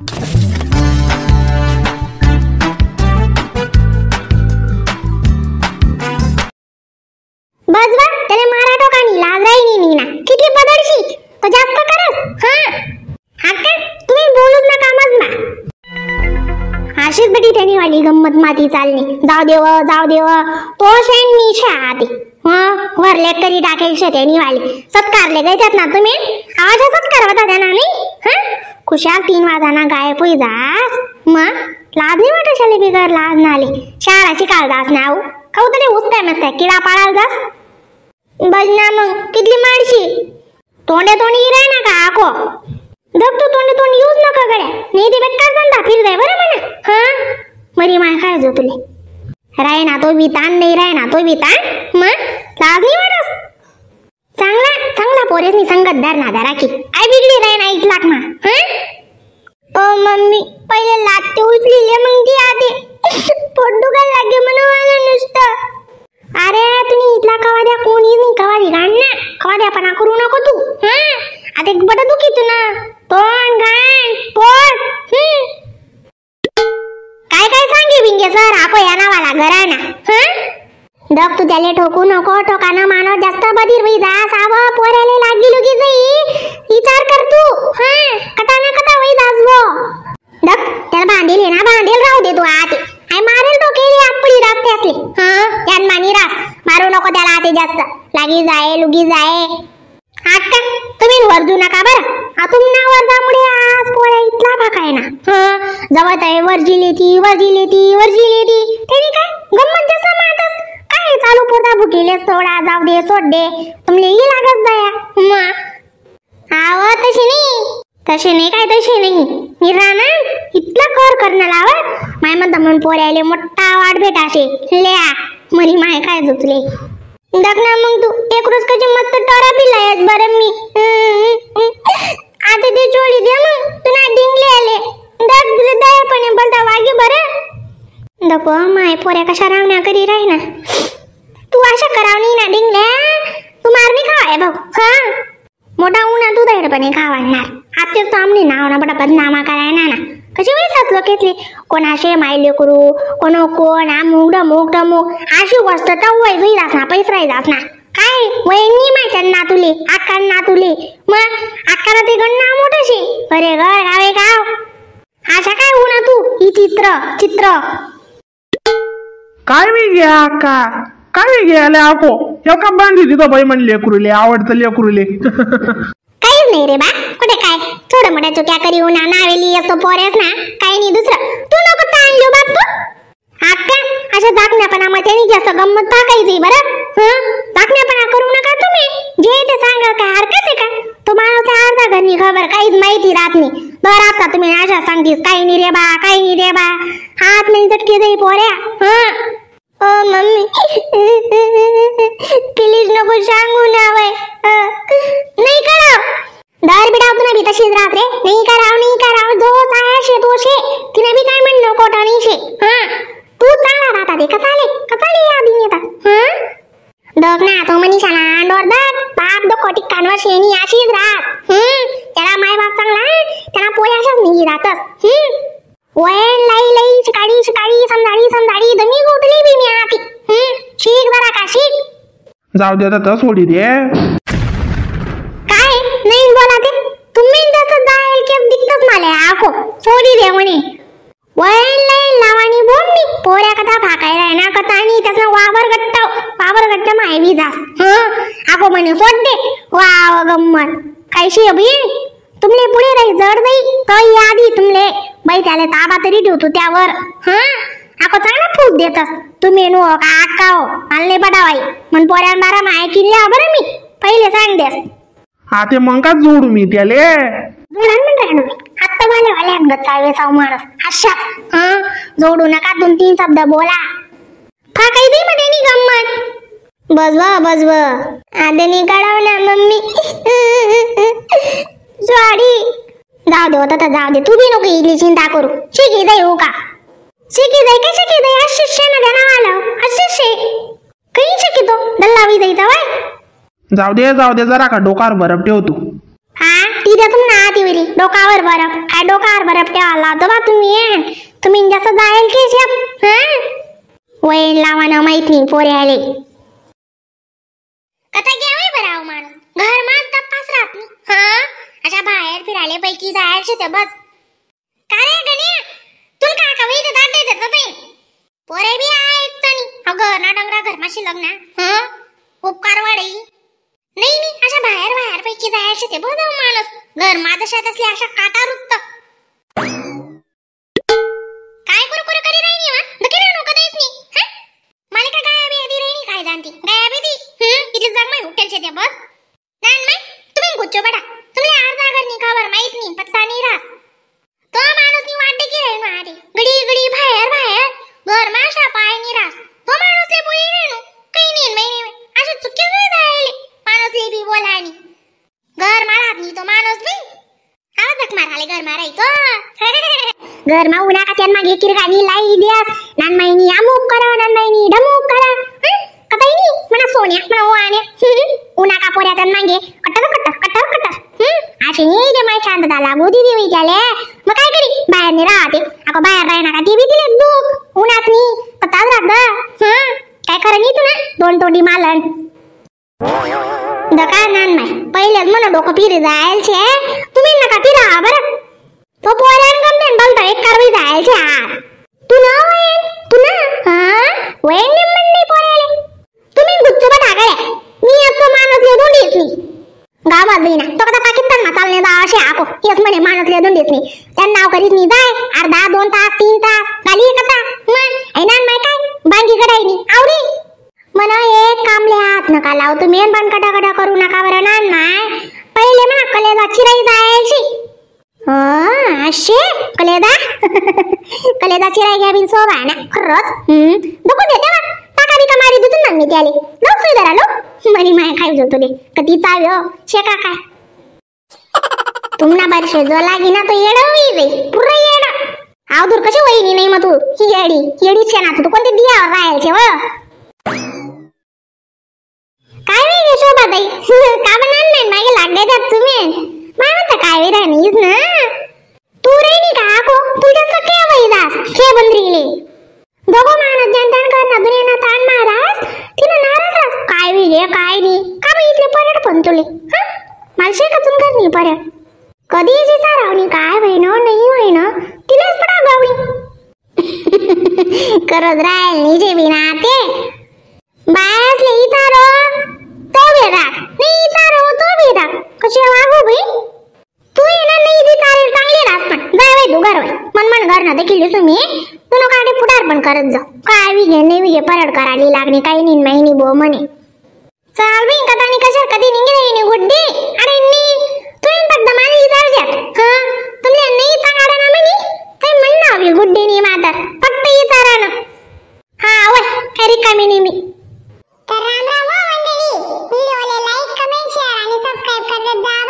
बजवा त्याला मारा टोकानी लाज राही नाही ना किती बदलशी तो जास्त करस हा का तुम्ही बोलूच नका मजमा अशीच बेटी त्यानी वाली गंमत माती चालली जाऊ देव तो शेण नीचे आती वरले करी टाकायचे त्यानी वाली सत्कारले गयतात ना तुम्ही आवाज सत्कार होता त्यांना नाही खुशाल 3 वाजाना गायब होई जास मग लाज नाही वाटत शाले बिगर लाज नाले शाळाची काळ जास ना आऊ खाऊ तरी उचताय मस्त किडा पाळाल जास बजना मग कितली मारशी तोंडे राह ना का आखो जब तू तोंड यूज नका गड्या नाही ते बेकार धंदा फिर जाय बरं म्हणा मरी माय काय जो तुले राय ना तो वितान नाही राय ना तो वितान मग लाज नाही वाटत चांगला पोरेसनी संगत धर ना धरा की आई बिगडी राय ना इतलाक मा ओ मम्मी पहिले लाते उचलीले मग ती आते पोट दुखायला लागे म्हणून मला नुसतं अरे तुम्ही इथला कवा द्या कोणी नाही कवा दे गाण ना कवा द्या पण करू नको तू आता एक बडा दुखी तू ना तोंड गाण पोट काय सांगे बिंगे सर आपो या नावाला घराना दब तू त्याले ठोकू नको ठोकाना मानव जास्त बधीर होई जा साव पोराले लागी लुगी जाई विचार कर तू कटा होई जासवो दब त्याला बांधेल राहू दे तू आते आई मारेल तो केली आपली राखते असली यान मानी राख मारू नको त्याला आते जास्त लागी जाए लुगी जाए आता तुम्ही वरजू नका बरं तुमना वरजामुळे आज पोळ्या इतला भाकाय ना जवळ आहे वरजिले ती त्याने काय गंमत जसं मातस काय चालू पोता भुकेले सोडा जाऊ दे सोड दे तुमले ही लागत जाया आव तसे नाही निराना इतला करणार लावा माय म्हणता म्हणून पोऱ्याले मोठा वाट भेटाशे ल्या मरी माय काय जुचले दगना मग तू एक रोज कशी मस्त टोरा पिलायस बरं मी आता ते चोळी दे मग तुला डिंगले आले हृदयपणे बोलता वागी बरं दको माय पोऱ्या कशा रावण्या करी राही ना तू अशा करावणी ना डिंगल्या तू मारणी खावाय भाऊ मोठा उन्हा तू धैर्यपणे खावाणार आतेच तो आमने नाव ना बडा बदनामा करायना ना कशी वैसाच लोक येतले कोणाशे मायले करू कोण मुग अशी गोष्ट टवय जाई जास ना पैसराई जास ना काय वहिनी माहिती ना तुले मग अक्काला ते गण्णा मोठशी अरे घर गावे गाव अशा काय उन्हा तू ही चित्र काय वेगळी अक्का काय वेगळी आको हे का बांधी तिथं बाई म्हणले लेकरुले आवडतं लेकरुले काहीच नाही रे बा कुठे काय थोडं मोठ्या चुक्या करी उन्हा नावेली असतो पोरेस ना काही नाही दुसरं तू नको ताणलो बापू अक्का अशा दाखण्यापणामध्ये जास्त गंमत टाकायची बरं दाखण्यापणा करू नका तुम्ही जे ते सांगा काय हरकत आहे का तो माणूस अर्धा घरनी खबर काहीच माहिती राहत नाही बरं आता तुम्ही अशा सांगतीस काही नाही रे बा हात नाही चटके जाई पोऱ्या ओ मम्मी प्लीज नको सांगू ना वय नाही कराव दर बिडाव तुला बी तशीच राहत रे नाही कराव जो सायाशे तो शे तिने बी काय म्हणलो कोटानी शे तू चांगला राहता दे कसाले या बिनेता दग ना तो मनीषाला अंडोर दग बाप दो कोटी कानवर शेणी अशीच राहत त्याला माय बाप चांगला त्याला पोळ्या अशाच निघी राहतस वैन लाई शिकाडी समजाडी दमी गोतली बी मी आती शीक जरा का शीक जाऊ दे आता सोडी दे काय नाही बोला ते तुम्ही जसं जाईल की दिक्कत माले आखो सोडी दे म्हणे वैन लाई लावानी बोलली पोऱ्या कथा भाकायला ना कथा आणि त्याचा वावर गट्ट मायवी जास आखो म्हणे सोड दे वाव गम्मत काय शे बी तुमले पुढे राही जड जाई तो आधी तुमले बाई त्याला ताबा तरी ठेवतो त्यावर आको चांगला फूक देतस तुम्ही नो का आक्का हो आलने बडावाई मन पोऱ्यान बारा माय किल्ल्या बरं मी पहिले सांग देस ते मग का जोडू मी त्याले जोडून म्हणतो मी आत्ता वाले अंगत चालवे साव माणस अशा जोडू नका 2-3 शब्द बोला का काही दे मध्ये नी गम्मत बजव आदनी काढाव ना मम्मी सॉरी जाऊ दे होता जाऊ दे तू भी नको इली चिंता करू शिकी जाई हो का शिकी जाई अशिष्य ना देना वाला अशिष्य काही शिकी तो दल्लावी जाई तवाय जाऊ दे जरा का डोकार बरफ ठेव तू हा तिथे तुम ना तिवरी डोकावर बरफ काय डोकावर बरफ ठेवा लावतो बा तुम्ही जास्त जाईल की शेप वैन लावाना माहित नाही पोरे आले कथा घ्यावे बराव माणूस घर मात तपास राहत नाही हा अशा बाहेर फिरायला पैकी जायचे ते बस का रे गण्या तुला का कवी ते दाट देत होते पोरे बी आहेत तनी अगं ना डंगरा घर माशी लग्न हा उपकार वाढी नाही अशा बाहेर पैकी जायचे ते बस माणूस घर मादशात असले अशा काटा रुत्त काय करू करी राहिनी वा दकिरा नको देस नी हा मला का गायबी आधी राहिनी काय जानती गायबी दी इथली जाग मै उठेलचे ते बस नान मै तुम्ही गुच्चो बडा तुमले अर्धा घर नी खबर माहित नी पत्ता नी रास तो माणूस नी वाटे की राहिनो आरे गडी बाहेर घर माशा पाय नी रास तो माणूस ले बोली राहिनो काही नी मै अशा चुकी नाही जायले माणूस ले बी बोलानी घर मारात नी तो माणूस बी आवाज जक माराले घर माराई तो घर मा उना का त्यान मागे किरगानी लाई दियास नान माईनी अमुक करा नान माईनी ढमुक करा कताई नी मना सोन्या मना वाने उना का पोऱ्या त्यान मागे कट अशी नी दे माई शांत दाला गोदी देवी त्याले मग काय करी बाहेर नी राहते अको बाहेर राहना का ती बी दिले दुख उनात नी कताच राहत काय खरं नी तू ना दोन तोंडी मालन दका नान माय पहिलेच म्हणा डोकं फिरी जायचे तुम्ही नका फिरा बरं तो पोऱ्यान गमतेन बोलतो एक कारवी जायचे हा तू ना वैन निम्मन नाही पोऱ्याले तुम्ही गुच्चू बा टाकल्या मी असं माणूस ले दोंडीस नी गावात बी ना तो कदा पाकिस्तान मा चालणे जा असे आको तेच म्हणे माणूस ले दोंडीस नी त्यांना नाव करीत नी जाय अर्धा 2 तास 3 तास गाली कथा मग ऐनान माय काय बांगी कडाई नी आवरी मना एक कामले हात नका लाव तुम्ही पण कटा करू नका बरं नान माय पहिले ना कलेदा चिराई जायची अशे कलेदा चिराई घ्या बिन सोबा ना खरंच दुखू देते ना टाका बिका मारी देतो ना मी त्याले लोक सुधारा लोक मनी माय काय जो तुले कधी चाव्यो शेका काय तुमना बार शेजो लागी ना तो येडा होई रे पुरा येडा आव दूर कशी वहिनी नाही मग तू ही येडी छे ना तू कोणते दियावर राहायचे व काय वेगळे शोभा ताई का बनान नाही मागे लागले त्यात तुम्ही मानत काय वे राणीस ना तू रेनी का को तुझ्या सके वैदास के बंद्रीले दोघो मानत जनतान करना दुनिया तान महाराज तिने नाराज काय वेगळे काय नी का बी इथले पर्यट पण तुले मालशे का तुम करनी पर्यट कधी जिता रावनी काय होईनो नाही होईनो तिनेच पडा गावी करत राहील निजे बिना ते बायसले इतारो तो बेरा नाही इतारो तो बेरा कसे वागू भाई तू येना नाही दी तारे चांगली रास पण जाय बाई तू घर मन घर ना देखील तुम्ही तू नो काटे पुढार पण करत जा काय विगे नाही विगे परड कराली लागणी काही नी महिनी बो म्हणे चाल बाई कदानी कशा कधी निघे नी गुड्डी अरे नी तू इन पद्द माली इधर जात तुमले नाही तांगाडा ना म्हणी काही म्हण ना हवी गुड्डी नी मातर फक्त इतारा ना हा वय काही रिकामी नी मी तर राम राम मंडळी व्हिडिओला लाईक कमेंट शेअर आणि सबस्क्राइब करत जा